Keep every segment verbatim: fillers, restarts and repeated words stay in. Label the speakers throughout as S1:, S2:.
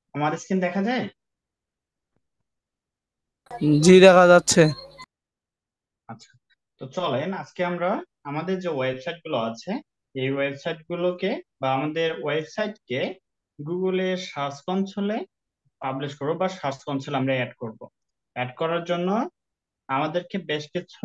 S1: আমার স্ক্রিন দেখা যায়?
S2: জি, দেখা যাচ্ছে।
S1: আচ্ছা, তো চলেন আজকে আমরা আমাদের যে ওয়েবসাইট গুলো আছে এই ওয়েবসাইট গুলোকে বা আমাদের ওয়েবসাইটকে গুগলের সার্চ কনসোলে পাবলিশ করবো বা সার্চ কনসোলে আমরা অ্যাড করব। অ্যাড করার জন্য আমাদেরকে বেশ কিছু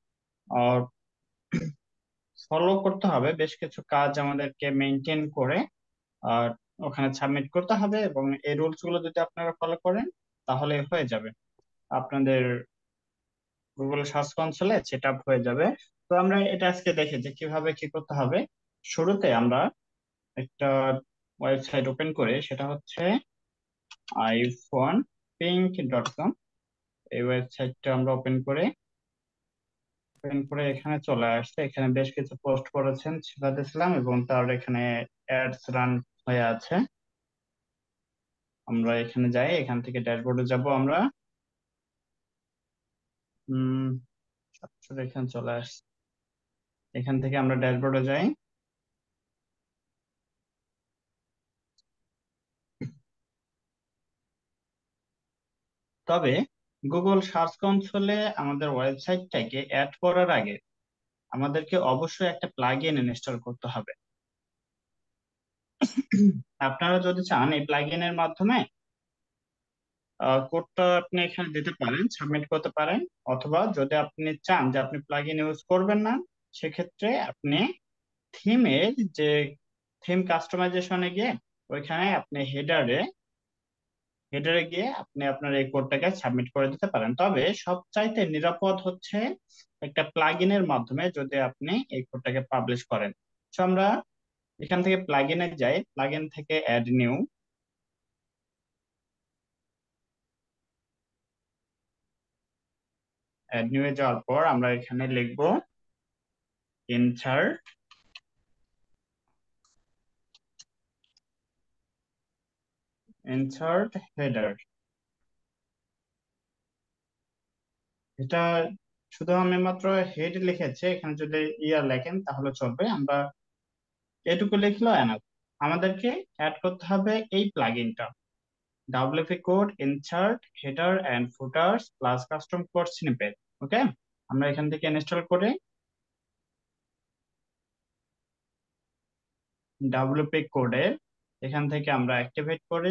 S1: ফলো করতে হবে, বেশ কিছু কাজ আমাদেরকে মেনটেন করে আর ওখানে সাবমিট করতে হবে, এবং এই রুলস গুলো যদি আপনারা ফলো করেন তাহলে হয়ে যাবে আপনাদের গুগল সার্চ কনসোলে সেট আপ হয়ে যাবে। তো আমরা এটা আজকে দেখে যে কিভাবে কি করতে হবে। শুরুতে আমরা একটা ওয়েবসাইট ওপেন করে, সেটা হচ্ছে আইফোন পিঙ্ক ডট কম। এই ওয়েবসাইটটা আমরা ওপেন করে ওপেন করে এখানে চলে আসছে। এখানে বেশ কিছু পোস্ট করেছেন সিফাত ইসলাম, এবং তার এখানে অ্যাডস রান হয়ে আছে। আমরা এখানে যাই, এখান থেকে ড্যাশবোর্ডে যাব আমরা। হম সরাসরি এখানে চলে আসছে। এখান থেকে আমরা ড্যাশবোর্ডে যাই। তবে গুগল সার্চ কনসোলে আমাদের ওয়েবসাইটটাকে অ্যাড করার আগে আমাদেরকে অবশ্যই একটা প্লাগইন ইনস্টল করতে হবে। আপনারা যদি চান এই প্লাগইনের মাধ্যমে কোডটা আপনি এখানে দিতে পারেন, সাবমিট করতে পারেন। অথবা যদি আপনি চান যে আপনি প্লাগইন ইউজ করবেন না, সেক্ষেত্রে আপনি থিমের যে থিম কাস্টমাইজেশনে গিয়ে ওইখানে আপনি হেডারে হেডারে গিয়ে আপনি আপনার এই কোডটাকে সাবমিট করে দিতে পারেন। তবে সবচাইতে নিরাপদ হচ্ছে একটা প্লাগইনের মাধ্যমে যদি আপনি এই কোডটাকে পাবলিশ করেন। তো আমরা এখান থেকে প্লাগইনে যাই, প্লাগইন থেকে অ্যাড নিউ। অ্যাড নিউ এ যাওয়ার পর আমরা এখানে লিখবো ইনসার্ট ইনসার্ট হেডার। এটা শুধু আমি মাত্র হেড লিখেছি, এখানে যদি ইয়ার লেখেন তাহলে চলবে। আমরা এটুকু লিখলো এনাফ। আমাদেরকে অ্যাড করতে হবে এই প্লাগইনটা, WP code insert header and footers plus custom code snippet. Okay, আমরা এখান থেকে ইনস্টল করে ডাব্লিউপি কোডের এখান থেকে আমরা অ্যাক্টিভেট করে,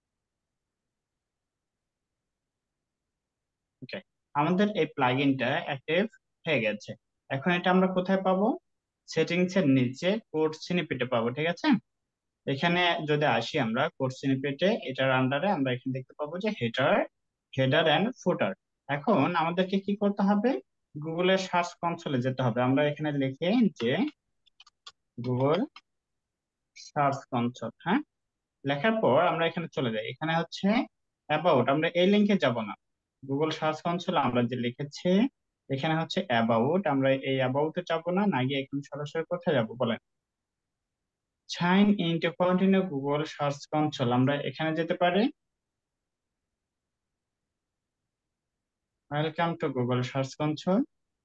S1: ওকে, আমাদের এই প্লাগইনটা অ্যাক্টিভ হয়ে গেছে। এখন এটা আমরা কোথায় পাবো? সেটিংস এর নিচে কোড স্নিপেটে পাবো, ঠিক আছে। এখানে যদি আসি আমরা কোড স্নিপেটে, এটার আন্ডারে আমরা এখানে দেখতে পাবো যে হেডার হেডার এন্ড ফুটার। এখন আমাদেরকে কি করতে হবে? গুগলের সার্চ কনসোলে যেতে হবে। আমরা এখানে লিখে যে গুগল সার্চ কনসোল, হ্যাঁ, লেখার পর আমরা এখানে চলে যাই। এখানে হচ্ছে অ্যাবাউট, আমরা এই লিঙ্কে যাব না। গুগল সার্চ কনসোল আমরা যে লিখেছি এখানে হচ্ছে অ্যাবাউট, আমরা এই অ্যাবাউটে যাব না, না গিয়ে এখানে সরাসরি কোথায় যাব বলেন? Sign in to continue Google search console, আমরা এখানে যেতে পারি। Welcome to Google search console.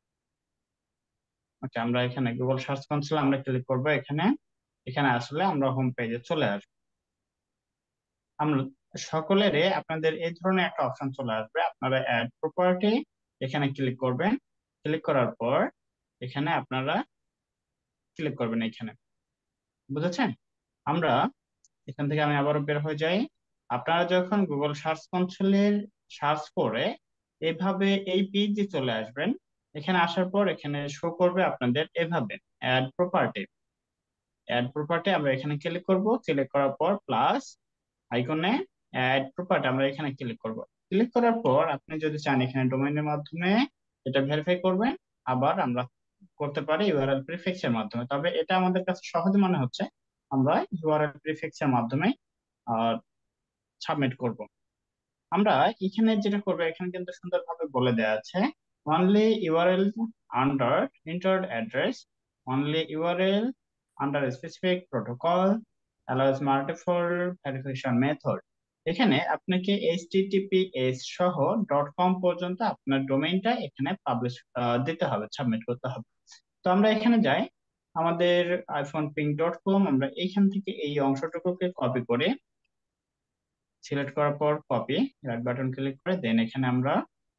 S1: Okay, আমরা এখানে গুগল সার্চ কনসোল আমরা ক্লিক করব। এখানে এখানে আসলে আমরা হোম পেজে চলে আসবো। আমরা সকলেরই আপনাদের এই ধরনের একটা অপশন চলে আসবে। আপনারা অ্যাড প্রপার্টি এখানে ক্লিক করবেন। ক্লিক করার পর এখানে আপনারা ক্লিক করবেন এখানে, বুঝেছেন? আমরা এখান থেকে আমি আবারও বের হয়ে যাই। আপনারা যখন গুগল সার্চ কনসোলের সার্চ করে এভাবে এই পেজে চলে আসবেন, এখানে আসার পর এখানে শো করবে আপনাদের এভাবে অ্যাড প্রপার্টি। অ্যাড প্রপার্টি আমরা এখানে ক্লিক করব। ক্লিক করার পর প্লাস আইকনে অ্যাড প্রপার্টি আমরা এখানে ক্লিক করব। ক্লিক করার পর আপনি যদি চান এখানে ডোমেইনের মাধ্যমে এটা ভেরিফাই করবেন। আবার আমরা করতে পারি ইউআরএল প্রিফিক্স এর মাধ্যমে, তবে এটা আমাদের কাছে সহজ মনে হচ্ছে আমরা ইউআরএল প্রিফিক্স এর মাধ্যমে সাবমিট করব। আমরা এখানে যেটা করবো, এখানে কিন্তু সুন্দরভাবে বলে দেওয়া আছে only URL under entered address, only URL under specific protocol allows multiple verification method। এখানে আপনাকে এইচটিটিপিএস সহ ডট কম পর্যন্ত আপনার ডোমেইনটা এখানে পাবলিশ দিতে হবে, সাবমিট করতে হবে। তো আমরা এখানে যাই, আমাদের আইফোন পিং ডট কম, আমরা এইখান থেকে এই অংশটুকুকে কপি করে সিলেক্ট করার পর কপি, রাইট বাটন ক্লিক করে দেন এখানে আমরা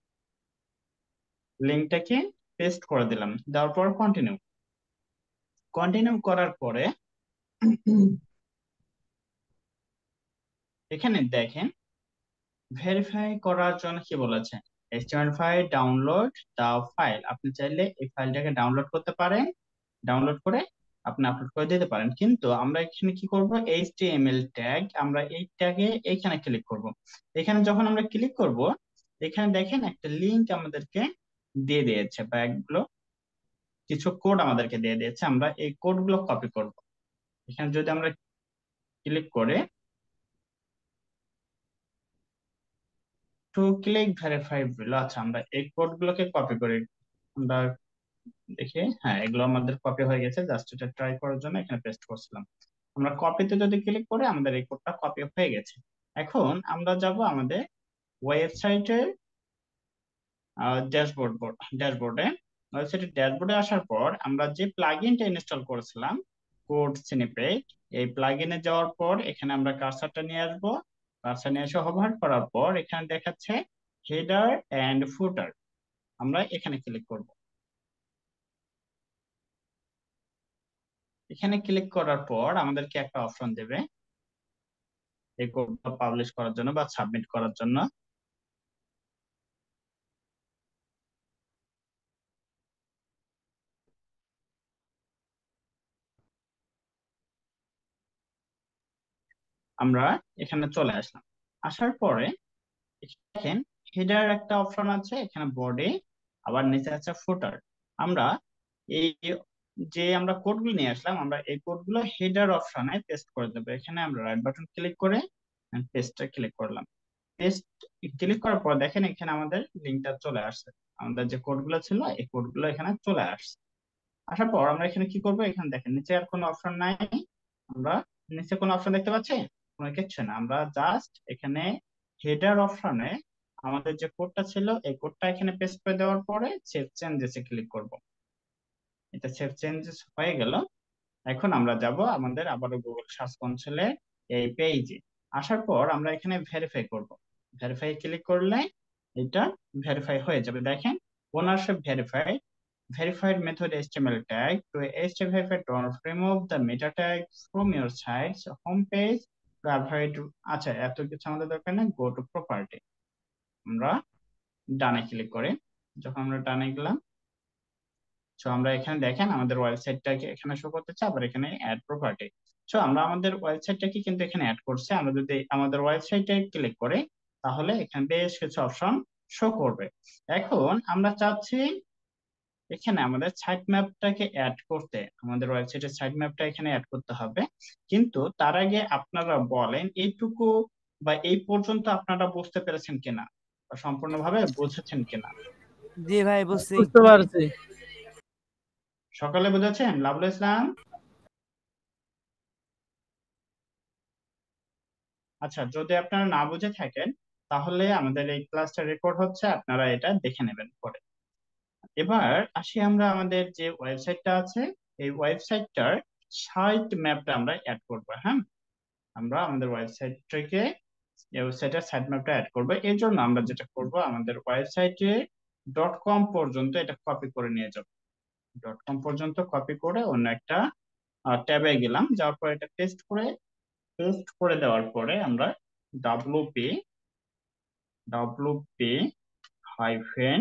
S1: লিঙ্কটাকে পেস্ট করে দিলাম, দেওয়ার পর কন্টিনিউ। কন্টিনিউ করার পরে এখানে দেখেন ভেরিফাই করার জন্য কি বলেছে, HTML file download the file. আপনি চাইলে এই ফাইলটাকে ডাউনলোড করতে পারেন, ডাউনলোড করে আপনি আপলোড করে দিতে পারেন। কিন্তু আমরা এখানে কি করব, এইচটিএমএল ট্যাগ, আমরা এই ট্যাগে এইখানে ক্লিক করব। এখানে যখন আমরা ক্লিক করব, এখানে দেখেন একটা লিংক আমাদেরকে দিয়ে দিয়েছে বা একগুলো কিছু কোড আমাদেরকে দিয়ে দিয়েছে। আমরা এই কোডগুলো কপি করব। এখানে যদি আমরা ক্লিক করে টু ক্লিক ভেরিফাই বিলো, আচ্ছা আমরা এই কোডগুলোকে কপি করি। আমরা দেখি, হ্যাঁ এগুলো আমাদের কপি হয়ে গেছে, জাস্ট এটা ট্রাই করার জন্য এখানে পেস্ট করছিলাম। আমরা কপিতে যদি ক্লিক করে আমাদের এই কোডটা কপি হয়ে গেছে। এখন আমরা যাব আমাদের ওয়েবসাইটের ড্যাশবোর্ড ড্যাশবোর্ডে ওয়েবসাইটের ড্যাশবোর্ডে আসার পর আমরা যে প্লাগইনটা ইনস্টল করেছিলাম কোড স্নিপেট, এই প্লাগইনে যাওয়ার পর এখানে আমরা কার্সারটা নিয়ে আসবো। কার্সার নিয়ে এসে হোভার করার পর এখানে দেখাচ্ছে হেডার এন্ড ফুটার, আমরা এখানে ক্লিক করব। এখানে ক্লিক করার পর আমাদেরকে একটা অপশন দেবে এই কোডটা পাবলিশ করার জন্য বা সাবমিট করার জন্য। আমরা এখানে চলে আসলাম। আসার পরে দেখেন হেডার একটা অপশন আছে, এখানে বডি, আবার নিচে আছে ফুটার। আমরা এই যে আমরা কোডগুলো নিয়ে আসলাম, আমরা এই কোডগুলো হেডার অপশনে পেস্ট করে দেবো। এখানে আমরা রাইট বাটন ক্লিক করে পেস্টে ক্লিক করলাম। পেস্ট ক্লিক করার পর দেখেন এখানে আমাদের লিঙ্কটা চলে আসছে, আমাদের যে কোডগুলো ছিল এই কোডগুলো এখানে চলে আসছে। আসার পর আমরা এখানে কি করব, এখানে দেখেন নিচে আর কোনো অপশন নাই। আমরা নিচে কোনো অপশন দেখতে পাচ্ছি কোনো কিছু না, আমরা জাস্ট এখানে হেডার অপশনে আমাদের যে কোডটা ছিল এই কোডটা এখানে পেস্ট করে দেওয়ার পরে সেভ চেঞ্জেসে ক্লিক করব। এটা সেভ চেঞ্জেস হয়ে গেল। এখন আমরা যাব আমাদের আবারও গুগল সার্চ কনসোলে এই পেজে। আসার পর আমরা এখানে ভেরিফাই করব। ভেরিফাই ক্লিক করলে এটা ভেরিফাই হয়ে যাবে। দেখেন ownership verify, verified method H T M L tag to H T M L verified don't remove the meta tag from your site's home page to avoid, আচ্ছা এত কিছু আমাদের দরকার নেই, গো টু প্রপার্টি। আমরা ডানে ক্লিক করে যখন আমরা ডানে গেলাম, সো আমরা এখানে দেখেন আমাদের ওয়েবসাইটটাকে এখানে শো করতেছে, আবার এখানে অ্যাড প্রপার্টি। সো আমরা আমাদের ওয়েবসাইটটাকে কিন্তু এখানে অ্যাড করছে। আমরা যদি আমাদের ওয়েবসাইটে ক্লিক করি তাহলে এখানে বেশ কিছু অপশন শো করবে। এখন আমরা চাচ্ছি এখানে আমাদের সাইট ম্যাপটাকে অ্যাড করতে, আমাদের ওয়েবসাইটের সাইট ম্যাপটা এখানে অ্যাড করতে হবে। কিন্তু তার আগে আপনারা বলেন এইটুকু বা এই পর্যন্ত আপনারা বুঝতে পেরেছেন কিনা বা সম্পূর্ণভাবে বুঝেছেন কিনা।
S3: জি ভাই বুঝছি।
S2: বুঝতে পারছি।
S1: সকালে বুঝেছেন লাভলু ইসলাম? আচ্ছা যদি আপনারা না বুঝে থাকেন তাহলে আমাদের এই ক্লাসটা রেকর্ড হচ্ছে, আপনারা এটা দেখে নেবেন পরে। এবার আসি আমরা আমাদের যে ওয়েবসাইটটা আছে এই ওয়েবসাইটটার সাইট ম্যাপটা আমরা অ্যাড করবো। হ্যাঁ আমরা আমাদের ওয়েবসাইটটাকে ওয়েবসাইটের সাইট ম্যাপটা অ্যাড করবো। এর জন্য আমরা যেটা করব, আমাদের ওয়েবসাইটে ডট কম পর্যন্ত এটা কপি করে নিয়ে যাব। ডট কম পর্যন্ত কপি করে অন্য একটা ট্যাবে গেলাম, যাওয়ার পর এটা পেস্ট করে পেস্ট করে দেওয়ার পরে আমরা WP WP hyphen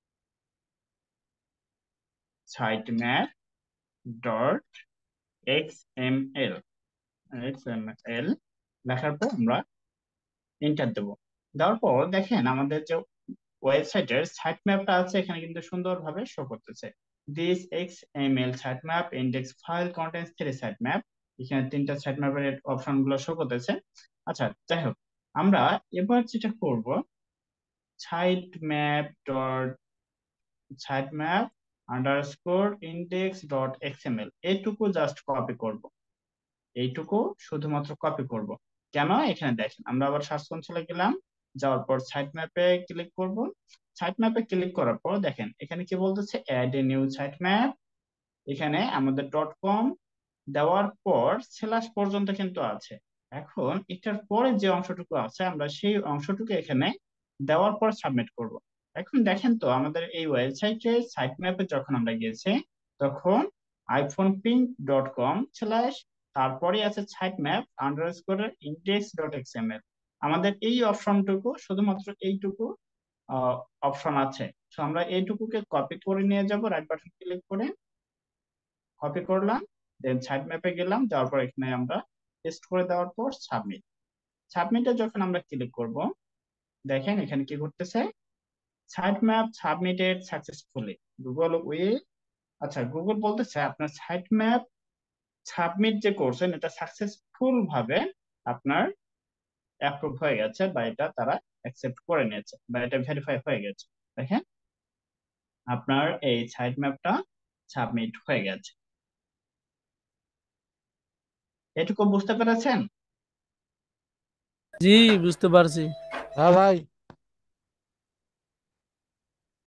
S1: site map dot X M L X M L লেখার পর আমরা এন্টার দেবো। দেওয়ার পর দেখেন আমাদের যে ওয়েবসাইটের সাইট ম্যাপটা আছে এখানে কিন্তু সুন্দরভাবে শো করতেছে। This X M L site map index file contents three site map, এখানে তিনটা সাইট ম্যাপের অপশন গুলো শো করতেছে। আচ্ছা যাই হোক, আমরা এবার যেটা করব site map dot site map underscore index dot XML এইটুকু জাস্ট কপি করব। এইটুকু শুধুমাত্র কপি করব। কেন, এখানে দেখেন আমরা আবার সার্চ কনসোলে গেলাম, যাওয়ার পর সাইট ম্যাপে ক্লিক করব। সাইট ম্যাপে ক্লিক করার পর দেখেন এখানে কি বলতেছে, add a new site map. এখানে আমাদের ডট কম দেওয়ার পর স্ল্যাশ পর্যন্ত কিন্তু আছে। এখন এটার পরে যে অংশটুকু আছে আমরা সেই অংশটুকু এখানে দেওয়ার পর সাবমিট করব। এখন দেখেন তো আমাদের এই ওয়েবসাইটে সাইট ম্যাপে যখন আমরা গেছি তখন iPhone pink dot com slash তারপরে আছে site map underscore index dot XML. আমাদের এই অপশনটুকু শুধুমাত্র এইটুকু অপশন আছে। তো আমরা এইটুকুকে কপি করে নিয়ে যাব, রাইট বাটন ক্লিক করে কপি করলাম, দেন সাইট ম্যাপে গেলাম, যাওয়ার পর এখানে আমরা পেস্ট করে দেওয়ার পর সাবমিট। সাবমিটে যখন আমরা ক্লিক করব দেখেন এখানে কি ঘটতেছে, site map submitted successfully Google will. আচ্ছা, গুগল বলতেছে আপনার সাইট ম্যাপ সাবমিট যে করছেন এটা সাকসেসফুল ভাবে আপনার অ্যাপ্রুভ হয়ে গেছে, বা এটা তারা অ্যাকসেপ্ট করে নিয়েছে, বা এটা ভেরিফাই হয়ে গেছে। দেখেন আপনার এই সাইট ম্যাপটা সাবমিট হয়ে গেছে। এটুকু বুঝতে পেরেছেন?
S2: জি, বুঝতে পারছি।
S4: হ্যাঁ ভাই।